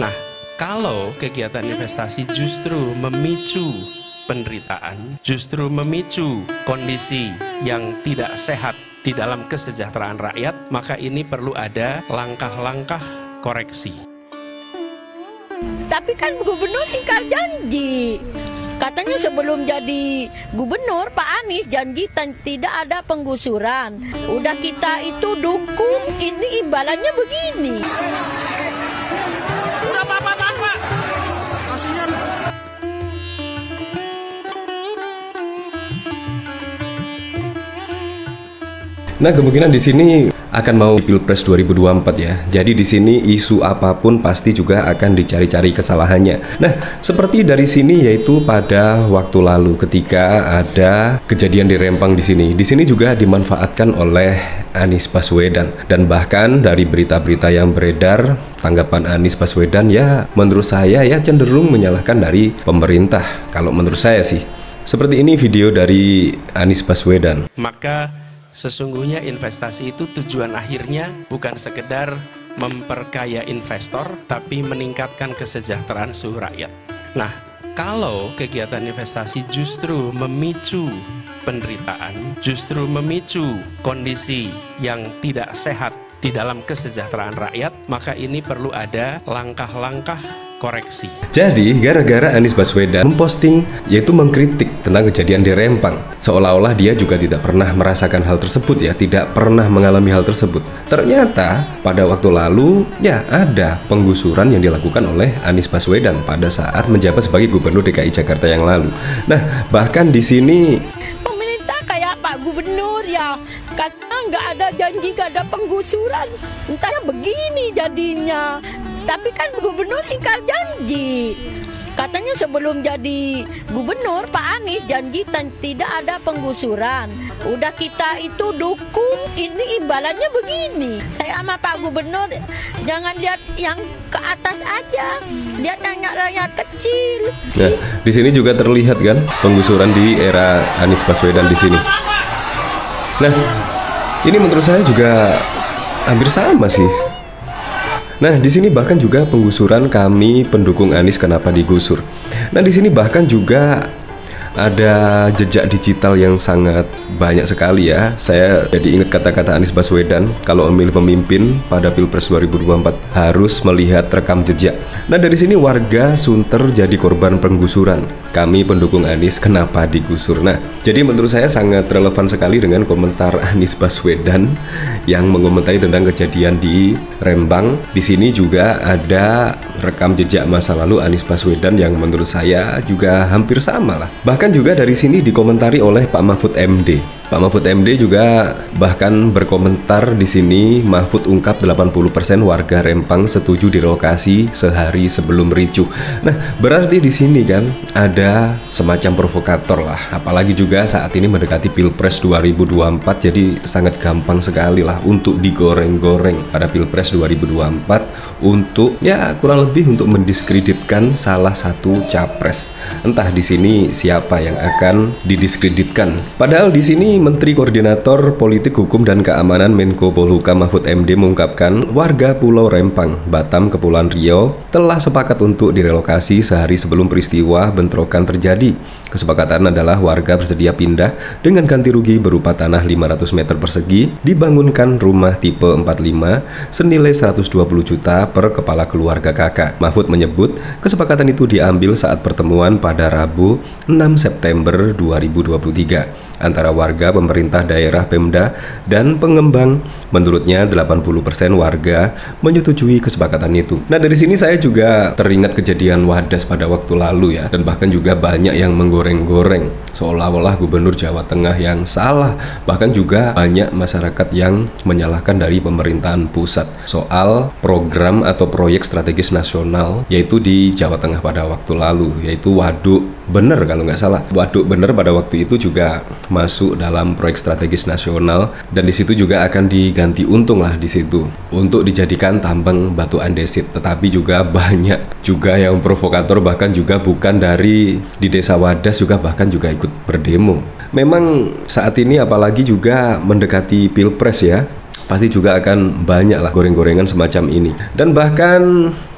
Nah, kalau kegiatan investasi justru memicu penderitaan, justru memicu kondisi yang tidak sehat di dalam kesejahteraan rakyat, maka ini perlu ada langkah-langkah koreksi. Tapi kan gubernur ingkar janji. Katanya sebelum jadi gubernur Pak Anies janji tidak ada penggusuran. Udah kita itu dukung, ini imbalannya begini. Udah Pak, kasihan. Nah, kemungkinan di sini akan mau Pilpres 2024 ya. Jadi di sini isu apapun pasti juga akan dicari-cari kesalahannya. Nah, seperti dari sini yaitu pada waktu lalu ketika ada kejadian di Rempang di sini. Di sini juga dimanfaatkan oleh Anies Baswedan, dan bahkan dari berita-berita yang beredar, tanggapan Anies Baswedan ya menurut saya ya cenderung menyalahkan dari pemerintah. Kalau menurut saya sih. Seperti ini video dari Anies Baswedan. Maka sesungguhnya investasi itu tujuan akhirnya bukan sekedar memperkaya investor, tapi meningkatkan kesejahteraan seluruh rakyat. Nah, kalau kegiatan investasi justru memicu penderitaan, justru memicu kondisi yang tidak sehat di dalam kesejahteraan rakyat, maka ini perlu ada langkah-langkah koreksi. Jadi, gara-gara Anies Baswedan memposting yaitu mengkritik tentang kejadian di Rempang, seolah-olah dia juga tidak pernah merasakan hal tersebut ya, tidak pernah mengalami hal tersebut. Ternyata pada waktu lalu ya ada penggusuran yang dilakukan oleh Anies Baswedan pada saat menjabat sebagai Gubernur DKI Jakarta yang lalu. Nah, bahkan di sini Pemerintah kayak Pak Gubernur ya, katanya nggak ada janji, nggak ada penggusuran. Entahnya begini jadinya. Tapi kan gubernur ingkar janji. Katanya sebelum jadi gubernur Pak Anies janji tidak ada penggusuran. Udah kita itu dukung, ini imbalannya begini. Saya sama Pak Gubernur jangan lihat yang ke atas aja, lihat yang rakyat kecil. Nah, di sini juga terlihat kan penggusuran di era Anies Baswedan di sini. Nah, ini menurut saya juga hampir sama sih. Nah, di sini bahkan juga penggusuran kami pendukung Anies kenapa digusur. Nah, di sini bahkan juga ada jejak digital yang sangat banyak sekali ya. Saya jadi ingat kata-kata Anies Baswedan, kalau memilih pemimpin pada Pilpres 2024 harus melihat rekam jejak. Nah, dari sini warga Sunter jadi korban penggusuran. Kami pendukung Anies kenapa digusur. Nah, jadi menurut saya sangat relevan sekali dengan komentar Anies Baswedan yang mengomentari tentang kejadian di Rembang. Di sini juga ada rekam jejak masa lalu Anies Baswedan yang menurut saya juga hampir sama lah. Bahkan juga dari sini dikomentari oleh Pak Mahfud MD. Pak Mahfud MD juga bahkan berkomentar di sini, Mahfud ungkap 80% warga Rempang setuju direlokasi sehari sebelum ricuh. Nah, berarti di sini kan ada semacam provokator lah. Apalagi juga saat ini mendekati Pilpres 2024, jadi sangat gampang sekali lah untuk digoreng-goreng pada Pilpres 2024 untuk ya kurang lebih untuk mendiskreditkan salah satu capres. Entah di sini siapa yang akan didiskreditkan. Padahal di sini Menteri Koordinator Politik Hukum dan Keamanan Menko Polhukam Mahfud MD mengungkapkan warga Pulau Rempang, Batam, Kepulauan Riau telah sepakat untuk direlokasi sehari sebelum peristiwa bentrokan terjadi. Kesepakatan adalah warga bersedia pindah dengan ganti rugi berupa tanah 500 meter persegi, dibangunkan rumah tipe 45 senilai 120 juta per kepala keluarga kakak. Mahfud menyebut kesepakatan itu diambil saat pertemuan pada Rabu 6 September 2023 antara warga, pemerintah daerah, Pemda, dan pengembang. Menurutnya 80% warga menyetujui kesepakatan itu. Nah, dari sini saya juga teringat kejadian Wadas pada waktu lalu ya, dan bahkan juga banyak yang menggoreng-goreng seolah-olah Gubernur Jawa Tengah yang salah. Bahkan juga banyak masyarakat yang menyalahkan dari pemerintahan pusat soal program atau proyek strategis nasional yaitu di Jawa Tengah pada waktu lalu, yaitu Waduk Bener kalau nggak salah. Waduk Bener pada waktu itu juga masuk dalam proyek strategis nasional, dan di situ juga akan diganti untung lah di situ untuk dijadikan tambang batu andesit. Tetapi juga banyak juga yang provokator, bahkan juga bukan dari di desa Wadas juga bahkan juga ikut berdemo. Memang saat ini apalagi juga mendekati Pilpres ya, pasti juga akan banyak lah goreng-gorengan semacam ini. Dan bahkan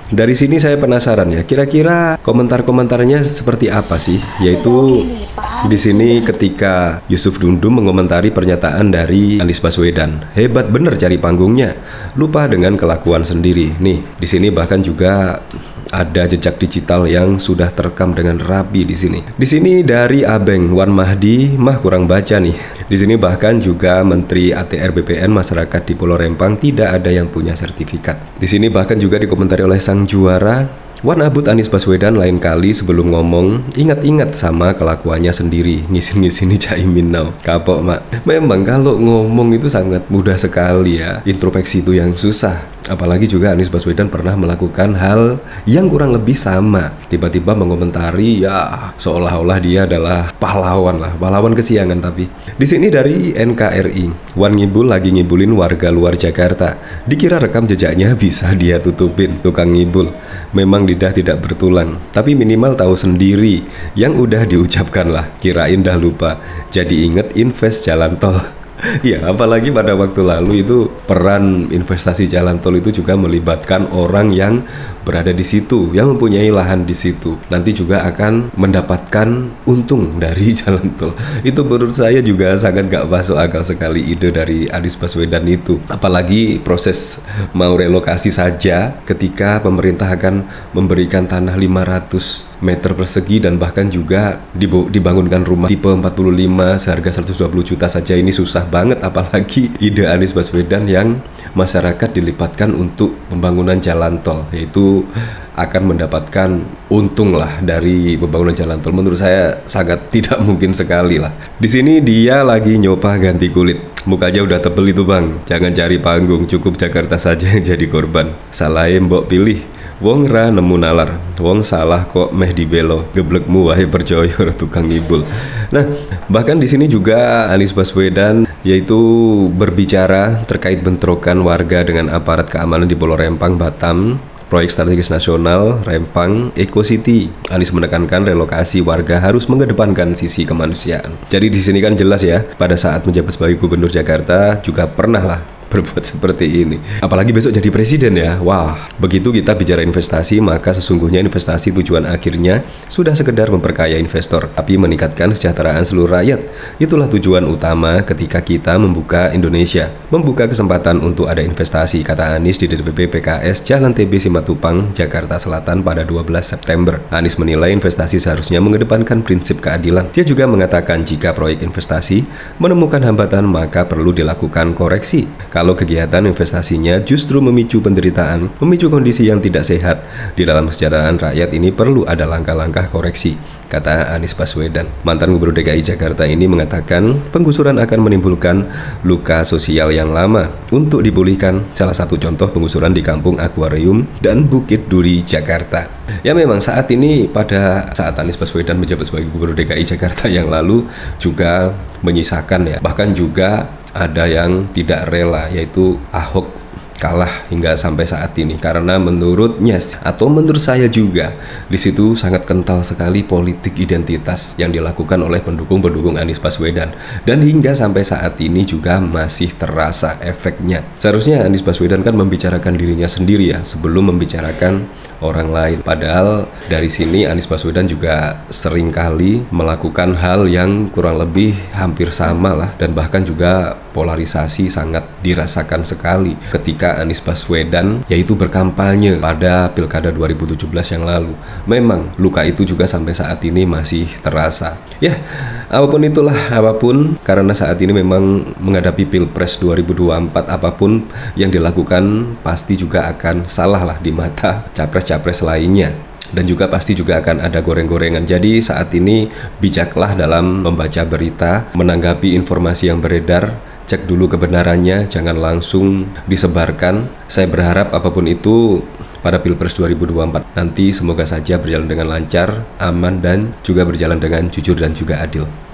Dari sini saya penasaran ya, kira-kira komentar-komentarnya seperti apa sih? Yaitu di sini ketika Yusuf Dundum mengomentari pernyataan dari Anies Baswedan, hebat bener cari panggungnya, lupa dengan kelakuan sendiri. Nih, di sini bahkan juga ada jejak digital yang sudah terekam dengan rapi di sini. Di sini dari Abeng Wan Mahdi mah kurang baca nih. Di sini bahkan juga Menteri ATR BPN masyarakat di Pulau Rempang tidak ada yang punya sertifikat. Di sini bahkan juga dikomentari oleh sang juara, Wan Abut Anies Baswedan lain kali sebelum ngomong ingat-ingat sama kelakuannya sendiri, ngisin-ngisini Caimin now. Kapok mak. Memang kalau ngomong itu sangat mudah sekali ya, introspeksi itu yang susah. Apalagi juga Anies Baswedan pernah melakukan hal yang kurang lebih sama. Tiba-tiba mengomentari ya seolah-olah dia adalah pahlawan lah, pahlawan kesiangan. Tapi di sini dari NKRI, Wan ngibul lagi ngibulin warga luar Jakarta. Dikira rekam jejaknya bisa dia tutupin. Tukang ngibul memang lidah tidak bertulang, tapi minimal tahu sendiri yang udah diucapkan lah. Kirain dah lupa, jadi inget invest jalan tol. Ya, apalagi pada waktu lalu itu peran investasi jalan tol itu juga melibatkan orang yang berada di situ, yang mempunyai lahan di situ. Nanti juga akan mendapatkan untung dari jalan tol. Itu menurut saya juga sangat gak masuk akal sekali ide dari Anies Baswedan itu. Apalagi proses mau relokasi saja ketika pemerintah akan memberikan tanah 500 meter persegi dan bahkan juga dibangunkan rumah tipe 45 seharga 120 juta saja, ini susah banget. Apalagi ide Anies Baswedan yang masyarakat dilibatkan untuk pembangunan jalan tol, yaitu akan mendapatkan untung lah dari pembangunan jalan tol. Menurut saya sangat tidak mungkin sekali lah. Di sini dia lagi nyoba ganti kulit, mukanya udah tebel itu bang, jangan cari panggung, cukup Jakarta saja yang jadi korban. Salahin mbok pilih, wong ra nemu nalar, wong salah kok meh dibelo, geblekmu wahai percaya tukang ngibul. Nah, bahkan di sini juga Anies Baswedan yaitu berbicara terkait bentrokan warga dengan aparat keamanan di Pulau Rempang, Batam, proyek strategis nasional Rempang Eco City. Anies menekankan relokasi warga harus mengedepankan sisi kemanusiaan. Jadi di sini kan jelas ya, pada saat menjabat sebagai Gubernur Jakarta juga pernah lah berbuat seperti ini. Apalagi besok jadi presiden ya. Wah, begitu kita bicara investasi, maka sesungguhnya investasi tujuan akhirnya sudah sekedar memperkaya investor, tapi meningkatkan kesejahteraan seluruh rakyat. Itulah tujuan utama ketika kita membuka Indonesia, membuka kesempatan untuk ada investasi, kata Anies di DPP PKS Jalan TB Simatupang, Jakarta Selatan pada 12 September. Anies menilai investasi seharusnya mengedepankan prinsip keadilan. Dia juga mengatakan jika proyek investasi menemukan hambatan maka perlu dilakukan koreksi. Kalau kegiatan investasinya justru memicu penderitaan, memicu kondisi yang tidak sehat di dalam kesejahteraan rakyat, ini perlu ada langkah-langkah koreksi, kata Anies Baswedan. Mantan Gubernur DKI Jakarta ini mengatakan penggusuran akan menimbulkan luka sosial yang lama. Untuk dipulihkan, salah satu contoh penggusuran di Kampung Akuarium dan Bukit Duri, Jakarta. Ya memang saat ini, pada saat Anies Baswedan menjabat sebagai Gubernur DKI Jakarta yang lalu juga menyisakan ya, bahkan juga ada yang tidak rela, yaitu Ahok kalah hingga sampai saat ini karena menurutnya atau menurut saya juga di situ sangat kental sekali politik identitas yang dilakukan oleh pendukung-pendukung Anies Baswedan, dan hingga sampai saat ini juga masih terasa efeknya. Seharusnya Anies Baswedan kan membicarakan dirinya sendiri ya sebelum membicarakan orang lain. Padahal dari sini Anies Baswedan juga seringkali melakukan hal yang kurang lebih hampir sama lah, dan bahkan juga polarisasi sangat dirasakan sekali ketika Anies Baswedan yaitu berkampanye pada Pilkada 2017 yang lalu. Memang luka itu juga sampai saat ini masih terasa. Ya, apapun itulah, apapun, karena saat ini memang menghadapi Pilpres 2024, apapun yang dilakukan pasti juga akan salah lah di mata capres-capres lainnya. Dan juga pasti juga akan ada goreng-gorengan. Jadi saat ini bijaklah dalam membaca berita, menanggapi informasi yang beredar, cek dulu kebenarannya, jangan langsung disebarkan. Saya berharap apapun itu pada Pilpres 2024 nanti semoga saja berjalan dengan lancar, aman, dan juga berjalan dengan jujur dan juga adil.